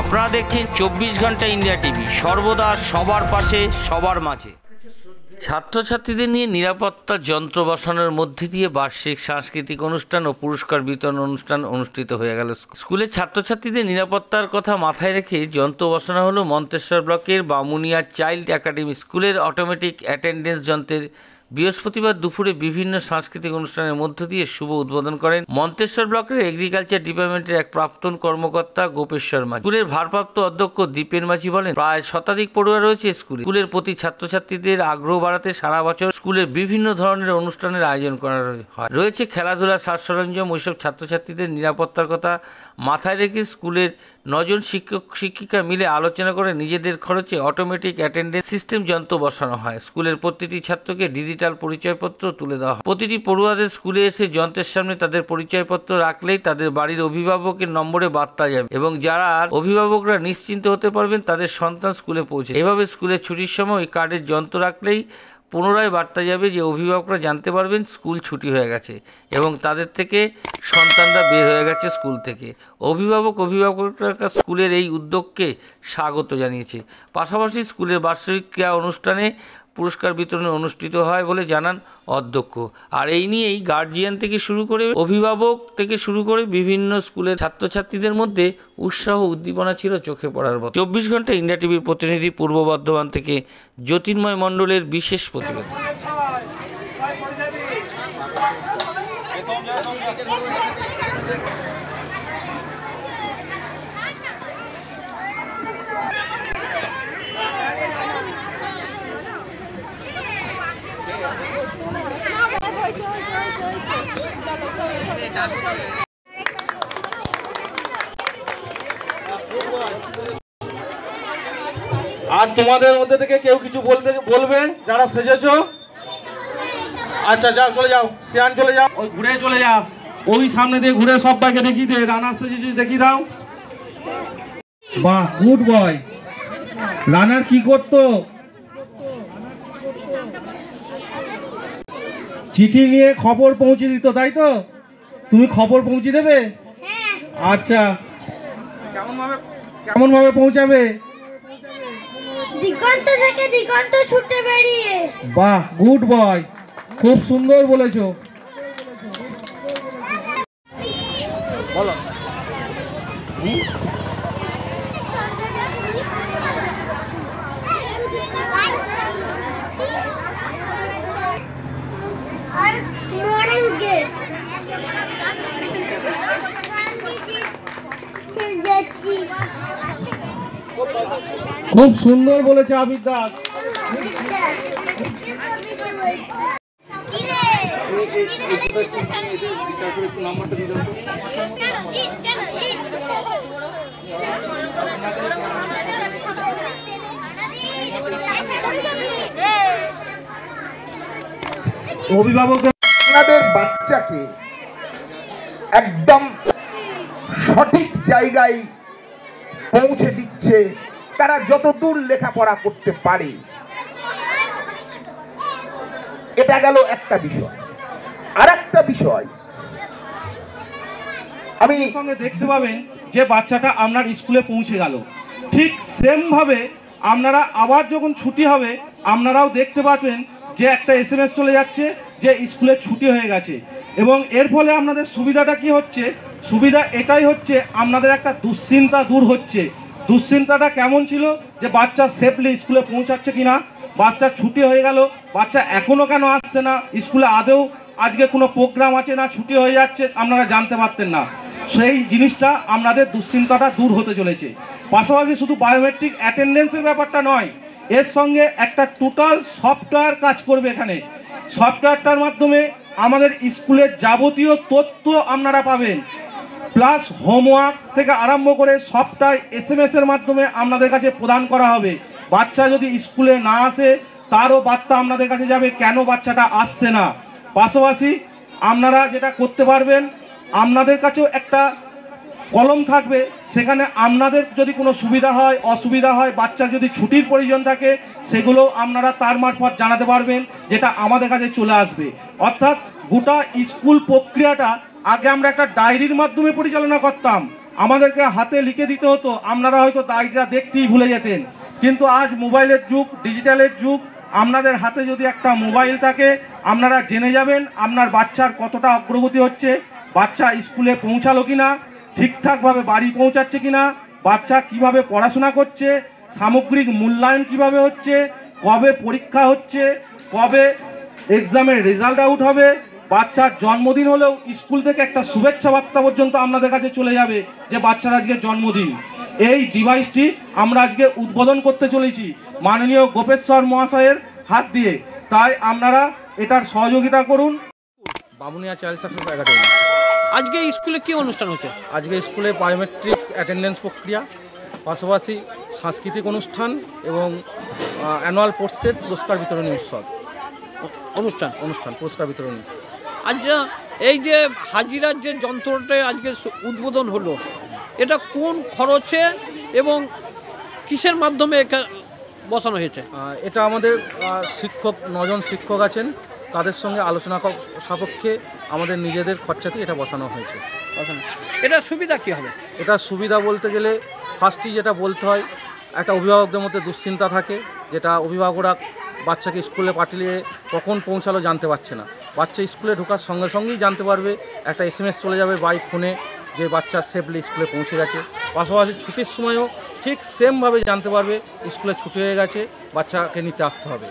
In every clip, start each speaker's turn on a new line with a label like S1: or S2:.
S1: আপনারা দেখছেন 24 ঘন্টা ইন্ডিয়া টিভি, সর্বদা সবার পাশে সবার মাঝে। ছাত্রছাত্রীদের নিয়ে নিরাপত্তা যন্ত্র বসানোর মধ্যে দিয়ে বার্ষিক সাংস্কৃতিক অনুষ্ঠান ও পুরস্কার বিতরণ অনুষ্ঠান অনুষ্ঠিত হয়ে গেল। স্কুলের ছাত্রছাত্রীদের নিরাপত্তার কথা মাথায় রেখে যন্ত্র বসানো হলো মন্তেশ্বর ব্লকের বামুনিয়া চাইল্ড একাডেমি স্কুলের অটোমেটিক অ্যাটেন্ডেন্স যন্ত্রের। বৃহস্পতিবার দুপুরে বিভিন্ন সাংস্কৃতিক অনুষ্ঠানের মধ্য দিয়ে শুভ উদ্বোধন করেন মন্তেশ্বর ব্লকের এগ্রিকালচার ডিপার্টমেন্টের এক প্রাক্তন কর্মকর্তা গোপেশ্বর মাঝি। স্কুলের ভারপ্রাপ্ত অধ্যক্ষ দীপেন মাঝি বলেন, প্রায় শতাধিক পড়ুয়া রয়েছে স্কুলের প্রতি ছাত্রছাত্রীদের আগ্রহ বাড়াতে সারা বছর স্কুলের বিভিন্ন ধরনের অনুষ্ঠানের আয়োজন করা হয়। রয়েছে খেলাধুলার সাজ সরঞ্জাম। ওইসব ছাত্রছাত্রীদের নিরাপত্তার কথা মাথায় রেখে স্কুলের 9 জন শিক্ষক শিক্ষিকা মিলে আলোচনা করে নিজেদের খরচে অটোমেটিক অ্যাটেন্ডেন্স সিস্টেম যন্ত্র বসানো হয়। স্কুলের প্রতিটি ছাত্রকে ডিজিটাল পরিচয়পত্র তুলে দেওয়া হয়। প্রতিটি পড়ুয়াদের স্কুলে এসে যন্ত্রের সামনে তাদের পরিচয়পত্র রাখলেই তাদের বাড়ির অভিভাবকের নম্বরে বার্তা যাবে এবং যারা অভিভাবকরা নিশ্চিন্ত হতে পারবেন তাদের সন্তান স্কুলে পৌঁছে। এভাবে স্কুলের ছুটির সময় ওই কার্ডের যন্ত্র রাখলেই পুনরায় বার্তা যাবে যে অভিভাবকরা জানতে পারবেন স্কুল ছুটি হয়ে গেছে এবং তাদের থেকে সন্তানরা বের হয়ে গেছে স্কুল থেকে। অভিভাবকরা স্কুলের এই উদ্যোগকে স্বাগত জানিয়েছে। পাশাপাশি স্কুলের বার্ষিক ক্রীড়া অনুষ্ঠানে পুরস্কার বিতরণ অনুষ্ঠিত হয় বলে জানান অধ্যক্ষ। আর এই নিয়েই গার্জিয়ান থেকে শুরু করে অভিভাবক থেকে শুরু করে বিভিন্ন স্কুলের ছাত্রছাত্রীদের মধ্যে উৎসাহ উদ্দীপনা ছিল চোখে পড়ার মতো। 24 ঘন্টা ইন্ডিয়া টিভির প্রতিনিধি পূর্ব বর্ধমান থেকে জ্যোতির্ময় মণ্ডলের বিশেষ প্রতিবেদন।
S2: আর তোমাদের মধ্যে থেকে কেউ কিছু বলবে যারা সেজেছো? আচ্ছা যাও, চলে যাও, সিয়ান চলে যাও, ওই ঘুরে চলে যাও, ওই সামনে দিয়ে ঘুরে সবাইকে দেখিয়ে দে রানার সেজেছিস, দেখিয়ে দাও। বাহ, গুড বয়। রানার কি করতো? চিঠি নিয়ে খবর পৌঁছে দিত, তাই তো? তুমি খবর পৌঁছে দেবে? আচ্ছা, কেমন ভাবে পৌঁছাবে?
S3: দিগন্ত থেকে দিগন্ত ছুটে বেরিয়ে।
S2: বাহ, গুড বয়, খুব সুন্দর বলেছো। বলো। খুব সুন্দর বলেছে আবির দাস। অভিভাবকদের
S4: আপনাদের বাচ্চাকে একদম সঠিক জায়গায় পৌঁছে দিচ্ছে, তারা যতদূর লেখাপড়া করতে পারে। এটা গেল একটা বিষয়। আর একটা বিষয়
S2: আমি সঙ্গে দেখতে পাবেন যে বাচ্চাটা আপনার স্কুলে পৌঁছে গেল, ঠিক সেম ভাবে আপনারা আবার যখন ছুটি হবে আপনারাও দেখতে পাবেন যে একটা SMS চলে যাচ্ছে যে স্কুলে ছুটি হয়ে গেছে। এবং এর ফলে আপনাদের সুবিধাটা কি হচ্ছে? সুবিধা এটাই হচ্ছে, আপনাদের একটা দুশ্চিন্তা দূর হচ্ছে। দুশ্চিন্তাটা কেমন ছিল? যে বাচ্চা সেফলি স্কুলে পৌঁছাচ্ছে কিনা, বাচ্চার ছুটি হয়ে গেল, বাচ্চা এখনো কেন আসছে না, স্কুলে আদৌ আজকে কোনো প্রোগ্রাম আছে না, ছুটি হয়ে যাচ্ছে, আপনারা জানতে পারতেন না। সেই জিনিসটা আপনাদের দুশ্চিন্তাটা দূর হতে চলেছে। পাশাপাশি শুধু বায়োমেট্রিক অ্যাটেন্ডেন্সের ব্যাপারটা নয়, এর সঙ্গে একটা টোটাল সফটওয়্যার কাজ করবে এখানে। সফটওয়্যারটার মাধ্যমে আমাদের স্কুলের যাবতীয় তথ্য আপনারা পাবেন, প্লাস হোমওয়ার্ক থেকে আরম্ভ করে সবটাই SMS এর মাধ্যমে আপনাদের কাছে প্রদান করা হবে। বাচ্চা যদি স্কুলে না আসে তারও বার্তা আপনাদের কাছে যাবে কেন বাচ্চাটা আসছে না। পাশাপাশি আপনারা যেটা করতে পারবেন, আপনাদের কাছেও একটা কলম থাকবে, সেখানে আপনাদের যদি কোনো সুবিধা হয় অসুবিধা হয়, বাচ্চার যদি ছুটির প্রয়োজন থাকে সেগুলো আপনারা তার মারফত জানাতে পারবেন, যেটা আমাদের কাছে চলে আসবে। অর্থাৎ গোটা স্কুল প্রক্রিয়াটা আগে আমরা একটা ডায়েরির মাধ্যমে পরিচালনা করতাম, আমাদেরকে হাতে লিখে দিতে হতো, আপনারা হয়তো দায়টা দেখতেই ভুলে যেতেন। কিন্তু আজ মোবাইলের যুগ, ডিজিটালের যুগ, আপনাদের হাতে যদি একটা মোবাইল থাকে আপনারা জেনে যাবেন আপনার বাচ্চার কতটা অগ্রগতি হচ্ছে, বাচ্চা স্কুলে পৌঁছালো কিনা, ঠিকঠাকভাবে বাড়ি পৌঁছাচ্ছে কিনা, বাচ্চা কিভাবে পড়াশোনা করছে, সামগ্রিক মূল্যায়ন কিভাবে হচ্ছে, কবে পরীক্ষা হচ্ছে, কবে এক্সামের রেজাল্ট আউট হবে, বাচ্চার জন্মদিন হলেও স্কুল থেকে একটা শুভেচ্ছা বার্তা পর্যন্ত আপনাদের কাছে চলে যাবে যে বাচ্চার আজকে জন্মদিন। এই ডিভাইসটি আমরা আজকে উদ্বোধন করতে চলেছি মাননীয় গোপেশ্বর মহাশয়ের হাত দিয়ে। তাই আপনারা এটার সহযোগিতা করুন।
S5: Bamunia child success academy.
S6: আজকে স্কুলে কি অনুষ্ঠান হচ্ছে?
S5: আজকে স্কুলে বায়োমেট্রিক অ্যাটেন্ডেন্স প্রক্রিয়া, পাশাপাশি সাংস্কৃতিক অনুষ্ঠান এবং অ্যানুয়াল স্পোর্টসের পুরস্কার বিতরণী উৎসব অনুষ্ঠান পুরস্কার বিতরণী।
S6: আচ্ছা, এই যে হাজিরার যে যন্ত্রটা আজকে উদ্বোধন হলো, এটা কোন খরচে এবং কিসের মাধ্যমে বসানো হয়েছে?
S5: এটা আমাদের শিক্ষক 9 জন শিক্ষক আছেন, তাদের সঙ্গে আলোচনা সাপেক্ষে আমাদের নিজেদের খরচাতে এটা বসানো হয়েছে।
S6: এটা সুবিধা কী হবে?
S5: এটা সুবিধা বলতে গেলে ফার্স্টই যেটা বলতে হয়, একটা অভিভাবকদের মধ্যে দুশ্চিন্তা থাকে, যেটা অভিভাবকরা বাচ্চাকে স্কুলে পাঠিয়ে কখন পৌঁছালো জানতে পারছে না। বাচ্চা স্কুলে ঢোকার সঙ্গে সঙ্গেই জানতে পারবে, একটা SMS চলে যাবে বাই ফোনে যে বাচ্চা সেফলি স্কুলে পৌঁছে গেছে। পাশাপাশি ছুটির সময়ও ঠিক সেমভাবে জানতে পারবে স্কুলে ছুটি হয়ে গেছে, বাচ্চাকে নিতে আসতে হবে।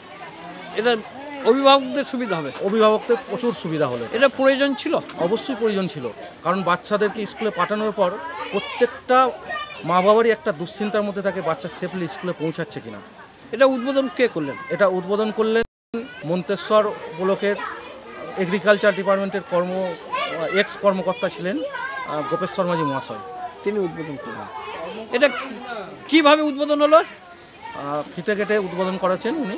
S6: এটা অভিভাবকদের সুবিধা হবে?
S5: অভিভাবকদের প্রচুর সুবিধা হলো।
S6: এটা প্রয়োজন ছিল?
S5: অবশ্যই প্রয়োজন ছিল, কারণ বাচ্চাদেরকে স্কুলে পাঠানোর পর প্রত্যেকটা মা বাবারই একটা দুশ্চিন্তার মধ্যে থাকে বাচ্চা সেফলি স্কুলে পৌঁছাচ্ছে কিনা।
S6: এটা উদ্বোধন কে করলেন?
S5: এটা উদ্বোধন করলেন মন্তেশ্বর ব্লকের এগ্রিকালচার ডিপার্টমেন্টের এক্স কর্মকর্তা ছিলেন গোপেশ্বর মাঝি মহাশয়,
S6: তিনি উদ্বোধন করলেন। এটা কিভাবে উদ্বোধন হলো?
S5: ফিতে কেটে উদ্বোধন করেছেন উনি।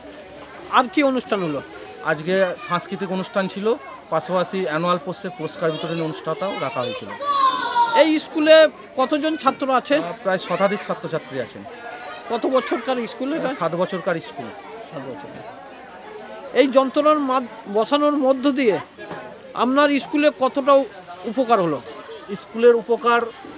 S6: আর কি অনুষ্ঠান হলো?
S5: আজকে সাংস্কৃতিক অনুষ্ঠান ছিল, পাশাপাশি অ্যানুয়াল স্পোর্টসের পুরস্কার বিতরণী অনুষ্ঠানটাও রাখা হয়েছিল।
S6: এই স্কুলে কতজন ছাত্র আছে?
S5: প্রায় শতাধিক ছাত্রছাত্রী আছেন।
S6: কত বছরকার স্কুল?
S5: 7 বছরকার স্কুল।
S6: 7 বছর। এই যন্ত্রণার বসানোর মধ্য দিয়ে আপনার স্কুলে কতটা উপকার হলো?
S5: স্কুলের উপকার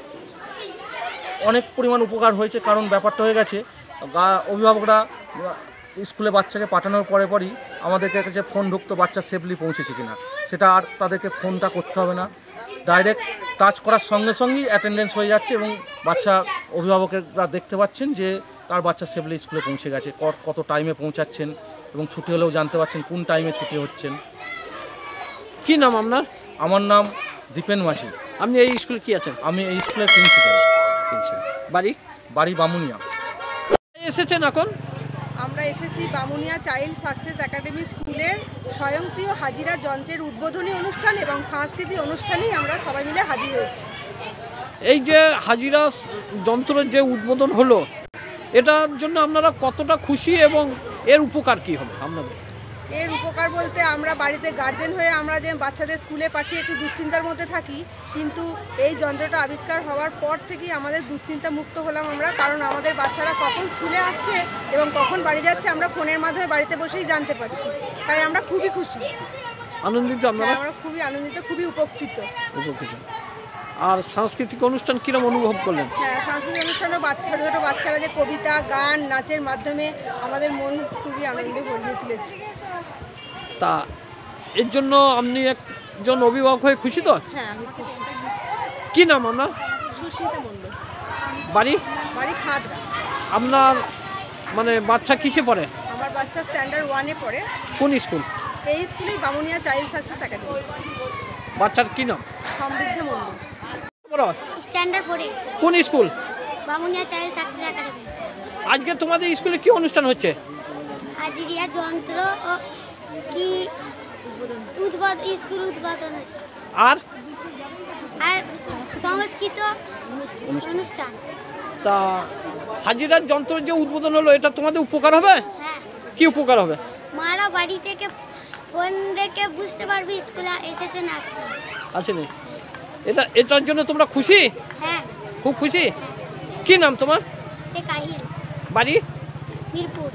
S5: অনেক পরিমাণ উপকার হয়েছে, কারণ ব্যাপারটা হয়ে গেছে অভিভাবকরা স্কুলে বাচ্চাকে পাঠানোর পরই আমাদের কাছে ফোন ঢুকতো বাচ্চা সেফলি পৌঁছেছে কিনা, সেটা আর তাদেরকে ফোনটা করতে হবে না, ডাইরেক্ট টাচ করার সঙ্গে সঙ্গেই অ্যাটেন্ডেন্স হয়ে যাচ্ছে এবং বাচ্চা অভিভাবকরা দেখতে পাচ্ছেন যে তার বাচ্চা সেফলি স্কুলে পৌঁছে গেছে, কত টাইমে পৌঁছাচ্ছেন এবং ছুটি হলেও জানতে পারছেন কোন টাইমে ছুটি হচ্ছেন।
S6: কি নাম আপনার?
S5: আমার নাম দীপেন মাঝি।
S6: আপনি এই স্কুলে কি আছেন?
S5: আমি এই স্কুলের প্রিন্সিপাল।
S6: বাড়ি
S5: বামুনিয়া।
S6: এসেছেন এখন?
S7: আমরা এসেছি বামুনিয়া চাইল্ড সাকসেস একাডেমি স্কুলের স্বয়ংক্রিয় হাজিরা যন্ত্রের উদ্বোধনী অনুষ্ঠান এবং সাংস্কৃতিক অনুষ্ঠানেই আমরা সবাই মিলে হাজির হয়েছি।
S6: এই যে হাজিরা যন্ত্রের যে উদ্বোধন হলো, এটার জন্য আপনারা কতটা খুশি এবং এর উপকার কি হবে আপনাদের?
S7: এর উপকার বলতে আমরা বাড়িতে গার্জেন হয়ে আমরা যে বাচ্চাদের স্কুলে পাঠিয়ে একটু দুশ্চিন্তার মধ্যে থাকি, কিন্তু এই যন্ত্রটা আবিষ্কার হওয়ার পর থেকেই আমাদের দুশ্চিন্তা মুক্ত হলাম আমরা, কারণ আমাদের বাচ্চারা কখন স্কুলে আসছে এবং কখন বাড়ি যাচ্ছে আমরা ফোনের মাধ্যমে বাড়িতে বসেই জানতে পারছি। তাই আমরা খুবই খুশি,
S6: আনন্দিত। আপনারা?
S7: আমরা খুবই আনন্দিত, খুবই উপকৃত।
S6: আর সাংস্কৃতিক অনুষ্ঠান কিরম অনুভব করলেন?
S7: হ্যাঁ, সাংস্কৃতিক অনুষ্ঠানও ছোটো ছোটো বাচ্চারা যে কবিতা, গান, নাচের মাধ্যমে আমাদের মন খুবই আনন্দে ভরিয়ে তুলেছে।
S6: তা এর জন্য আপনি একজন অভিভাবক হয়ে খুশি তো?
S7: হ্যাঁ, আমি খুব খুশি।
S6: কি নাম আপনার?
S7: সুস্মিতা মণ্ডল।
S6: বাড়ি?
S7: বাড়ি খাদরা।
S6: আপনার মানে বাচ্চা কিসে পড়ে?
S7: আমার বাচ্চা স্ট্যান্ডার্ড 1-এ পড়ে।
S6: কোন স্কুল?
S7: এই স্কুলেই বামুনিয়া চাইল্ড সাকসেস একাডেমি।
S6: বাচ্চার কি নাম?
S7: সমৃদ্ধ মণ্ডল।
S3: স্ট্যান্ডার্ড 4-এ।
S6: কোন school?
S3: Bamunia child success academy.
S6: আজকে তোমাদের স্কুলে কি অনুষ্ঠান হচ্ছে?
S3: হাজিরা যন্ত্র ও কি স্কুল উদ্বোধন হচ্ছে,
S6: আর
S3: সংস্কৃত অনুষ্ঠান।
S6: তা হাজিরার যন্ত্র যে উদ্বোধন হলো, এটা তোমাদের উপকার হবে?
S3: হ্যাঁ।
S6: কি উপকার হবে?
S3: মারা বাড়ি থেকে ফোন দেখে বুঝতে পারবে স্কুলে এসেছে না
S6: আসেনি। এটার জন্য তোমরা খুশি?
S3: হ্যাঁ,
S6: খুব খুশি। কি নাম তোমার?
S3: সে কাহিল।
S6: বাড়ি?
S3: মিরপুর।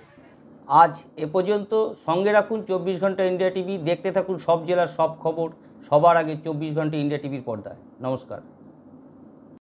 S1: আজ এ পর্যন্ত। সঙ্গে রাখুন 24 ঘন্টা ইন্ডিয়া টিভি। দেখতে থাকুন সব জেলার সব খবর সবার আগে 24 ঘন্টা ইন্ডিয়া টিভির পর্দায়। নমস্কার।